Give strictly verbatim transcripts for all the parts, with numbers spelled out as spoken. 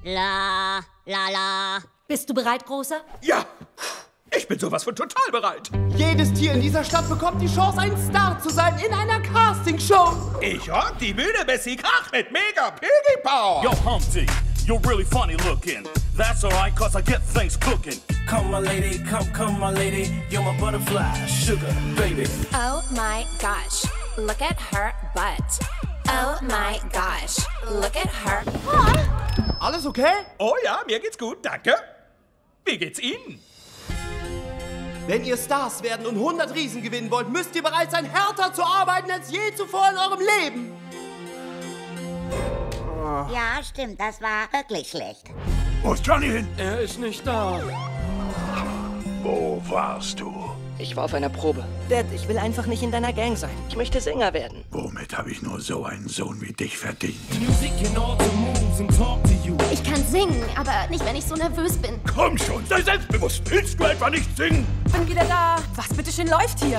La, la, la. Bist du bereit, Großer? Ja, ich bin sowas von total bereit. Jedes Tier in dieser Stadt bekommt die Chance, ein Star zu sein in einer Castingshow. Ich rock die Bühne, bis sie kracht mit Mega Piggy Power. Yo, Humpty, you're really funny looking. That's alright, cause I get things cooking. Come, my lady, come, come, my lady. You're my butterfly, sugar, baby. Oh my gosh, look at her butt. Oh my gosh, look at her. Alles okay? Oh ja, mir geht's gut, danke. Wie geht's Ihnen? Wenn ihr Stars werden und hundert Riesen gewinnen wollt, müsst ihr bereit sein, härter zu arbeiten als je zuvor in eurem Leben. Ja, stimmt, das war wirklich schlecht. Wo ist Johnny hin? Er ist nicht da. Wo warst du? Ich war auf einer Probe. Dad, ich will einfach nicht in deiner Gang sein. Ich möchte Sänger werden. Womit habe ich nur so einen Sohn wie dich verdient? Ich kann singen, aber nicht, wenn ich so nervös bin. Komm schon, sei selbstbewusst. Willst du etwa nicht singen? Bin wieder da. Was bitteschön läuft hier?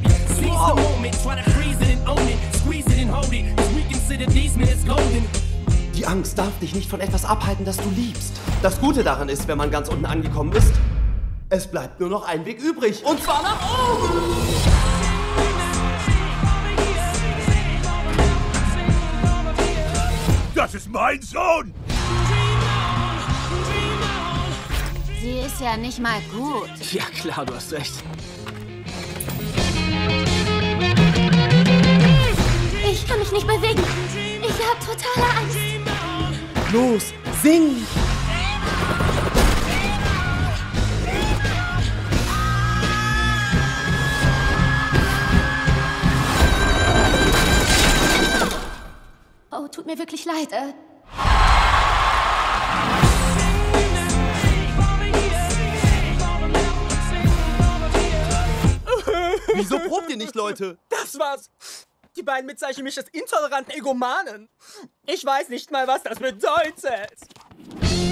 Die Angst darf dich nicht von etwas abhalten, das du liebst. Das Gute daran ist, wenn man ganz unten angekommen ist, es bleibt nur noch ein Weg übrig. Und zwar nach oben! Das ist mein Sohn! Sie ist ja nicht mal gut. Ja klar, du hast recht. Ich kann mich nicht bewegen. Ich habe totale Angst. Los, sing! Oh, tut mir wirklich leid. Äh. Wieso probt ihr nicht, Leute? Das war's. Die beiden bezeichnen mich als intoleranten Egomanen. Ich weiß nicht mal, was das bedeutet.